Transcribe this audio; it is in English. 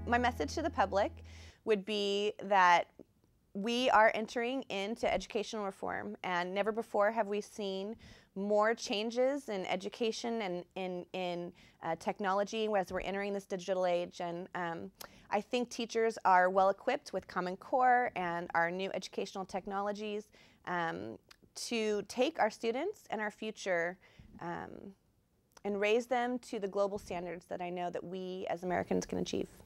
My message to the public would be that we are entering into educational reform, and never before have we seen more changes in education and in technology as we're entering this digital age. And I think teachers are well equipped with Common Core and our new educational technologies to take our students and our future and raise them to the global standards that I know that we as Americans can achieve.